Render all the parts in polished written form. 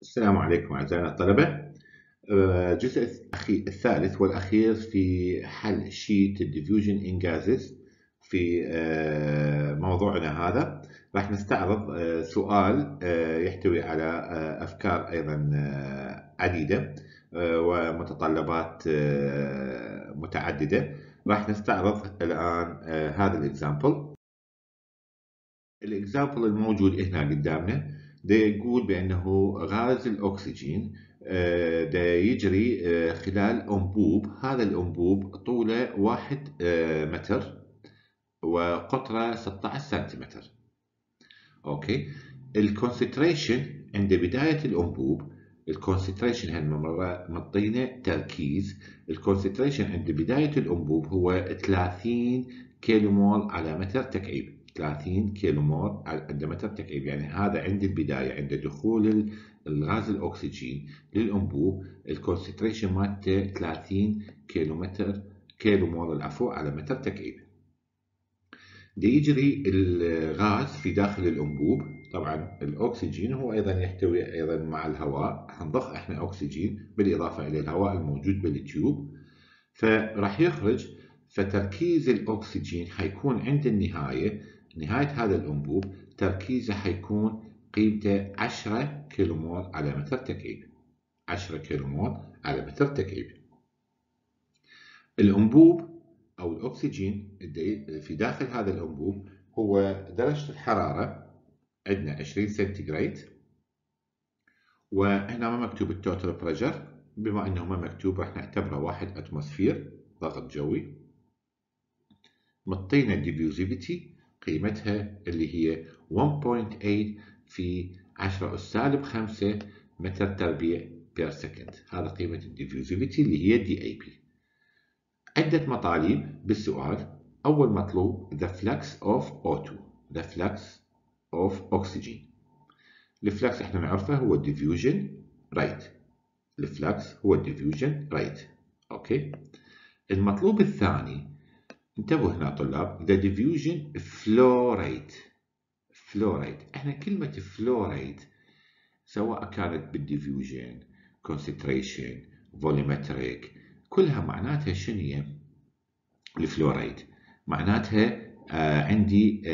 السلام عليكم أعزائنا الطلبة. الجزء الثالث والأخير في حل شيت الديفيوجن إن جازز في موضوعنا هذا. راح نستعرض سؤال يحتوي على أفكار أيضا عديدة ومتطلبات متعددة. راح نستعرض الآن هذا الإكزامبل الموجود هنا قدامنا. ده يقول بأنه غاز الأكسجين ده يجري خلال أنبوب. هذا الأنبوب طوله 1 متر وقطره 16 سنتيمتر. أوكي، الكونسنتريشن عند بداية الأنبوب، الكونسنتريشن هالمرة مطينا تركيز. الكونسنتريشن عند بداية الأنبوب هو 30 كيلو مول على متر تكعيب. 30 كيلو مول عند متر تكعيب، يعني هذا عند البداية، عند دخول الغاز الأكسجين للأنبوب الكونسنتريشن مالته 30 كيلو مول العفو على متر تكعيب. دي يجري الغاز في داخل الأنبوب. طبعا الأكسجين هو أيضا يحتوي أيضا مع الهواء، هنضخ إحنا أكسجين بالإضافة إلى الهواء الموجود بالتيوب، فراح يخرج. فتركيز الأكسجين حيكون عند نهاية هذا الأنبوب تركيزه حيكون قيمته 10 كيلو مول على متر تكعيب. 10 كيلو مول على متر تكعيب. الأنبوب أو الأكسجين في داخل هذا الأنبوب هو درجة الحرارة عندنا 20 سنتيغراد، وهنا ما مكتوب التوتال بريشر. بما أنه ما مكتوب راح نعتبره 1 أتموسفير ضغط جوي. مطينا الديفيوزيفيتي قيمتها اللي هي 1.8 في 10 أس سالب 5 متر تربيع بير سكند. هذا قيمة الديفيوزيفيتي اللي هي دي اي بي. عدة مطالب بالسؤال. أول مطلوب the flux of O2، the flux of oxygen. الفلكس احنا نعرفه هو diffusion rate. الفلكس هو diffusion rate. اوكي. المطلوب الثاني، انتبهوا هنا طلاب، the diffusion flow rate. flow rate، احنا كلمة flow rate سواء كانت بالديفيوجن، concentration، volumetric، كلها معناتها شنو؟ الفلوريد معناتها عندي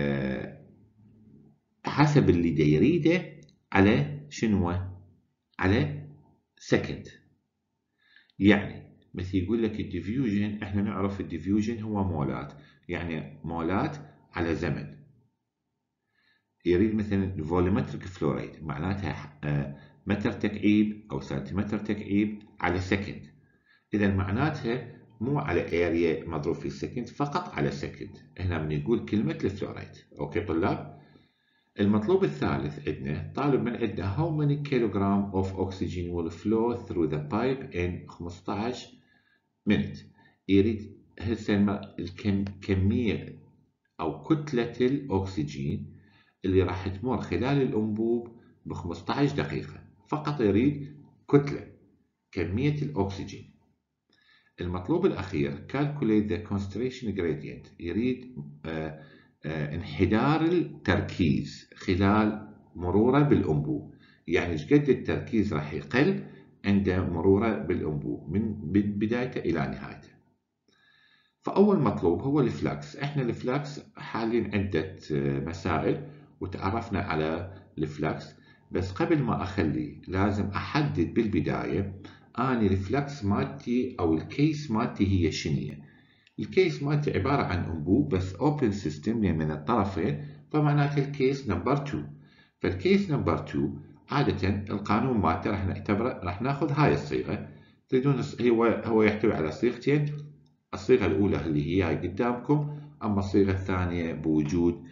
حسب اللي دا يريده على شنو؟ على سكند. يعني مثل يقول لك الديفيوجن، احنا نعرف الديفيوجن هو مولات، يعني مولات على زمن. يريد مثلا فوليومتريك فلوريد معناتها متر تكعيب او سنتيمتر تكعيب على سكند. اذا معناتها مو على اريا مضروب في سكند، فقط على سكند. هنا بنقول كلمة الفلوريد. اوكي طلاب. المطلوب الثالث عندنا طالب من عندنا how many kilogram of oxygen will flow through the pipe in 15 minute. يريد هسه الكمية او كتلة الاكسجين اللي راح تمر خلال الانبوب ب 15 دقيقة. فقط يريد كتلة، كمية الاكسجين. المطلوب الأخير calculate the concentration gradient. يريد انحدار التركيز خلال مروره بالأنبوب، يعني ايش قد التركيز راح يقل عند مروره بالأنبوب من بدايته إلى نهايته. فأول مطلوب هو الفلكس. احنا الفلكس حاليا عدة مسائل وتعرفنا على الفلكس، بس قبل ما أخلي لازم أحدد بالبداية أني الفلكس مالتي أو الكيس مالتي هي شنية. الكيس مالتي عبارة عن أنبوب بس open system من الطرفين، فمعناته الكيس نمبر 2. فالكيس نمبر 2 عادة القانون مالته راح نعتبره، راح ناخذ هاي الصيغة. تريدون هو يحتوي على صيغتين. الصيغة الأولى اللي هي هاي قدامكم، أما الصيغة الثانية بوجود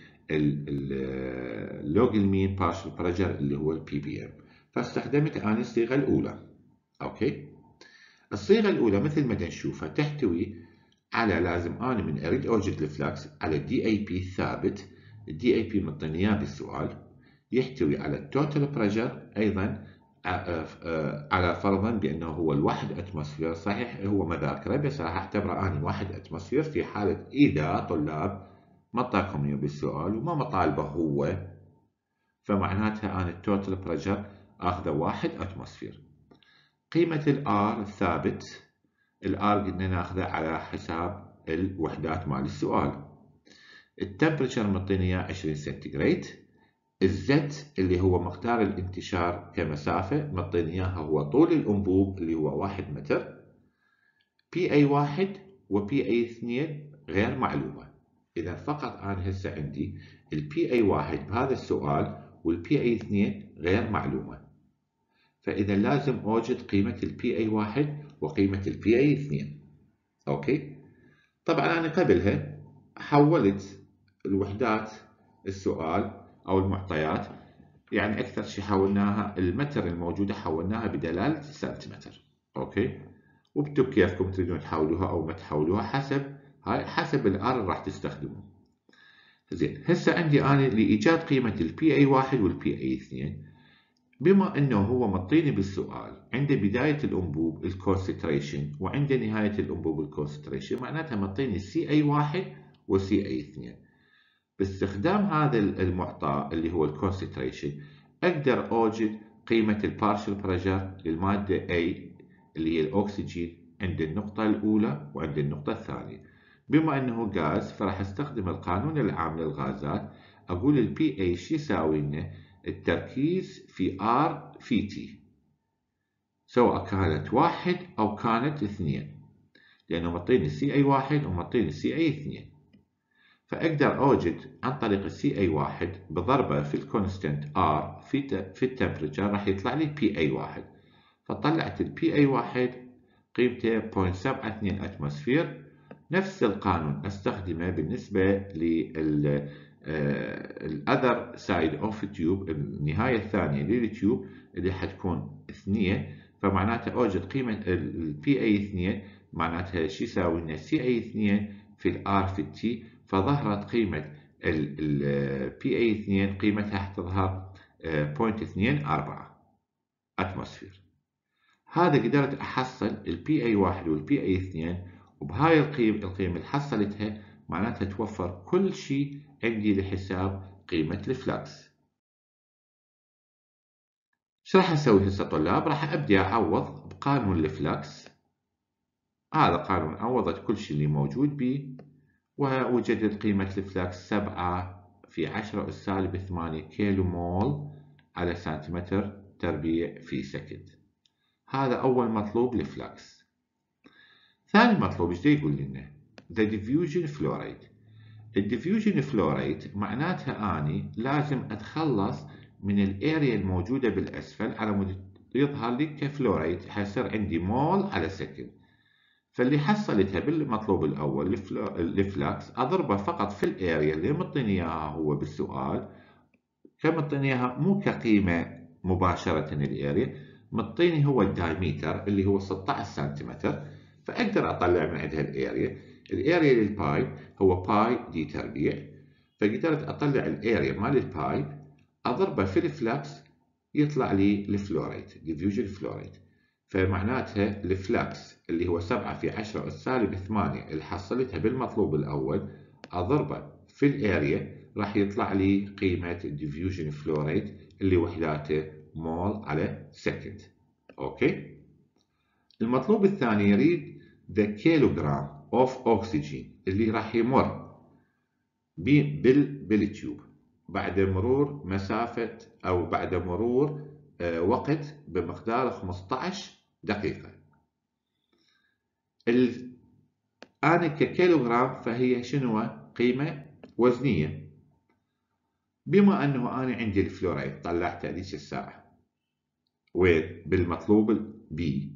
اللوج المين بارشل بريشر اللي هو البي بي ام، فاستخدمت أنا الصيغة الأولى. أوكي. الصيغة الأولى مثل ما نشوفها تحتوي على، لازم أنا من أريد أوجد الفلكس على الدي اي بي ثابت. الدي اي بي مطيني إياه بالسؤال. يحتوي على التوتال بريشر أيضا على فرضا بأنه هو الواحد أتموسفير. صحيح هو مذاكرة بس راح أعتبره أنا 1 أتموسفير في حالة إذا طلاب مطاكم بالسؤال وما مطالبه هو، فمعناتها أنا التوتال بريشر اخذه 1 اتموسفير. قيمة الآر الثابت، الآر قلنا ناخذه على حساب الوحدات مال السؤال. التمبريتشر مطيني اياه 20 سنتيغراد. الزت اللي هو مقدار الانتشار كمسافة مطيني اياها هو طول الأنبوب اللي هو 1 متر. بي اي 1 وبي اي 2 غير معلومة. إذا فقط أنا هسه عندي البي اي 1 بهذا السؤال والبي اي 2 غير معلومة. فإذا لازم أوجد قيمة البي اي 1 وقيمة البي اي 2. أوكي. طبعا أنا قبلها حولت الوحدات السؤال أو المعطيات، يعني أكثر شيء حولناها المتر الموجودة حولناها بدلالة السنتيمتر. أوكي. وبتب كيفكم تريدون تحولوها أو ما تحولوها حسب الآر اللي راح تستخدموه. زين، هسه عندي أنا لإيجاد قيمة البي اي 1 والبي اي 2. بما أنه هو مطيني بالسؤال عند بداية الأنبوب الكونسنتريشن وعند نهاية الأنبوب الكونسنتريشن، معناتها مطيني سي اي 1 وسي اي 2. باستخدام هذا المعطى اللي هو الكونسنتريشن أقدر أوجد قيمة البارشل بريشر للمادة A اللي هي الأكسجين عند النقطة الأولى وعند النقطة الثانية. بما أنه غاز فراح أستخدم القانون العام للغازات. أقول البي اي شو يساوي لنا؟ التركيز في R في T، سواء كانت 1 أو كانت 2، لأنه مطيني سي اي 1 ومطيني سي اي 2. فأقدر أوجد عن طريق السي اي 1 بضربه في الكونستنت R في التمبريتشر راح يطلع لي بي اي 1. فطلعت البي اي 1 قيمته 0.72 أتموسفير. نفس القانون استخدمه بالنسبة لل الأذر سايد أوف تيوب، النهاية الثانية للتيوب اللي حتكون 2. فمعناتها أوجد قيمة البي اي 2 معناتها شو يساوي لنا سي اي 2 في الار في التي. فظهرت قيمة البي اي 2 قيمتها حتظهر 0.24 أتموسفير. هذا قدرت أحصل البي اي 1 والبي اي 2، وبهاي القيمة اللي حصلتها معناتها توفر كل شيء عندي لحساب قيمة الفلكس. شو راح أسوي هسه طلاب؟ راح أبدي أعوض بقانون الفلكس. هذا قانون عوضت كل شيء اللي موجود به، ووجدت قيمة الفلكس 7 في 10 أس سالب 8 كيلو مول على سنتيمتر تربيع في سكند. هذا أول مطلوب للفلكس. ثاني مطلوب ايش يقول لنا؟ The diffusion flow rate. الديفيوجن فلو ريت معناتها أني لازم أتخلص من الاريا الموجودة بالأسفل على مود يظهر لي كفلو ريت، حيصير عندي مول على سكند. فاللي حصلتها بالمطلوب الأول الفلكس أضربه فقط في الاريا اللي مطيني إياها هو بالسؤال، كمطيني إياها مو كقيمة مباشرة الاريا، مطيني هو الدايمتر اللي هو 16 سنتيمتر. فأقدر أطلع من عندها الاريا للباي هو باي دي تربيع. فقدرت أطلع الاريا مال الباي أضربه في الفلكس يطلع لي الفلوريت ديفيوجن فلوريت. فمعناتها الفلكس اللي هو 7 في 10 أس سالب 8 اللي حصلتها بالمطلوب الأول أضربه في الاريا راح يطلع لي قيمة الديفيوجن فلوريت اللي وحداته مول على سكند. أوكي. المطلوب الثاني يريد the kilogram of oxygen اللي راح يمر بالتيوب بعد مرور مسافة أو بعد مرور وقت بمقدار 15 دقيقة. أنا ككيلوغرام فهي شنو؟ قيمة وزنية. بما أنه أنا عندي الفلوريد طلعته هذيك الساعة وبالمطلوب بي،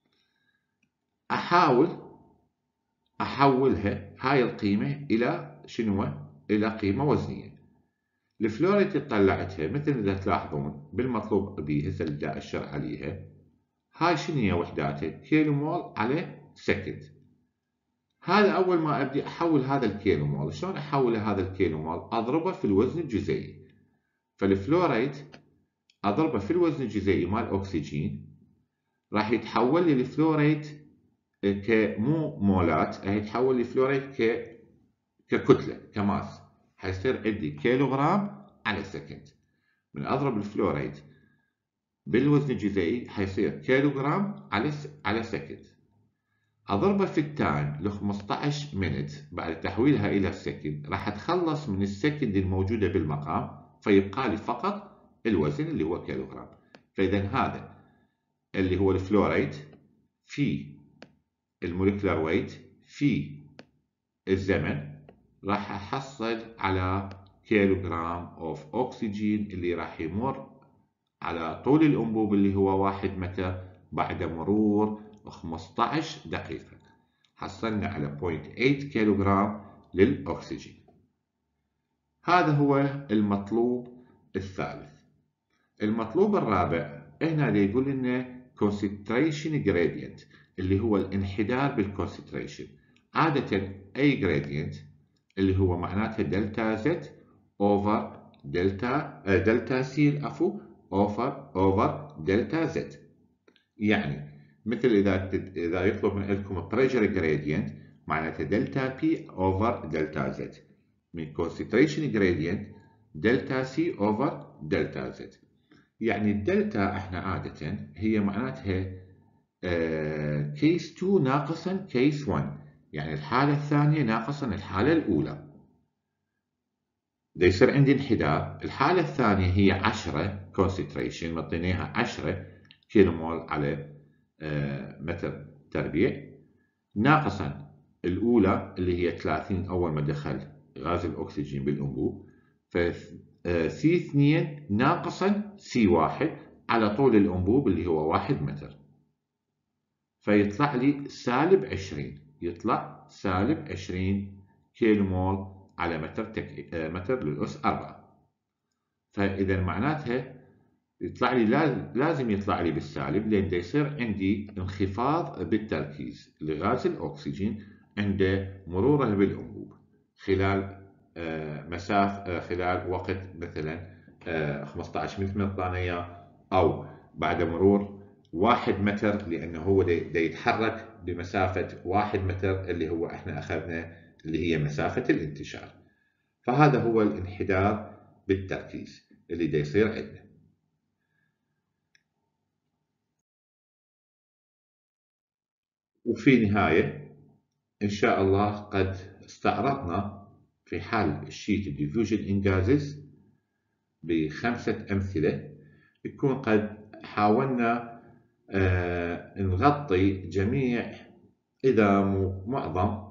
أحولها هاي القيمة إلى شنو؟ إلى قيمة وزنية. الفلوريد اللي طلعتها مثل إذا تلاحظون بالمطلوب بي هسه اللي دا أشر عليها، هاي شنو هي وحداتها؟ كيلو مول على سكند. هذا أول ما أبدي أحول هذا الكيلو مول. شلون أحول هذا الكيلو مول؟ أضربه في الوزن الجزيئي. فالفلوريد أضربه في الوزن الجزيئي مال الأكسجين راح يتحول لي الفلوريد كمو مولات، راح يتحول لي الفلوريد ككتلة كماس، حيصير عندي كيلوغرام على سكند. من أضرب الفلوريد بالوزن الجزيئي حيصير كيلوغرام على سكند. أضربه في التايم ل 15 مينت بعد تحويلها إلى السكند، راح أتخلص من السكند الموجودة بالمقام، فيبقى لي فقط الوزن اللي هو كيلوغرام. فإذا هذا اللي هو الفلو ريت في الموليكولار ويت في الزمن، راح أحصل على كيلوغرام أوف أكسجين اللي راح يمر على طول الأنبوب اللي هو 1 متر بعد مرور 15 دقيقة. حصلنا على 0.8 كيلوغرام للأكسجين. هذا هو المطلوب الثالث. المطلوب الرابع هنا يقول لنا concentration gradient اللي هو الانحدار بالكونسنتريشن. عادة أي gradient اللي هو معناتها دلتا زد أوفر دلتا سي أوفر دلتا زد. يعني مثل إذا يطلب من عندكم pressure gradient معناتها دلتا بي أوفر دلتا زد، من concentration gradient دلتا سي أوفر دلتا زد. يعني الدلتا احنا عادة هي معناتها كيس 2 ناقصا كيس 1، يعني الحالة الثانية ناقصا الحالة الأولى. دا يصير عندي انحدار. الحالة الثانية هي 10 concentration، مطينيها 10 كيلو مول على متر تربيع، ناقصا الأولى اللي هي 30 أول ما دخل غاز الأكسجين بالأنبوب، سي 2 ناقصا سي 1 على طول الأنبوب اللي هو 1 متر، فيطلع لي سالب 20. يطلع سالب 20 كيلو مول على متر للأس 4. فإذا معناتها يطلع لي لازم يطلع لي بالسالب، لأن يصير عندي انخفاض بالتركيز لغاز الأكسجين عند مروره بالأنبوب خلال خلال وقت مثلا 15 مثل ما طلعنا، أو بعد مرور 1 متر، لأنه هو دا يتحرك بمسافة 1 متر اللي هو احنا أخذنا اللي هي مسافة الانتشار. فهذا هو الانحدار بالتركيز اللي دا يصير عندنا. وفي نهاية إن شاء الله قد استعرضنا في حل الشيت diffusion in gases ب5 أمثلة، يكون قد حاولنا نغطي جميع إذا مو معظم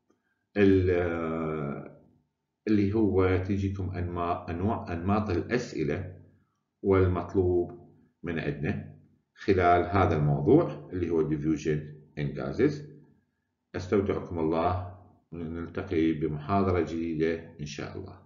اللي هو تجيكم أنماط الأسئلة والمطلوب من عندنا خلال هذا الموضوع اللي هو diffusion in gases. أستودعكم الله ونلتقي بمحاضرة جديدة إن شاء الله.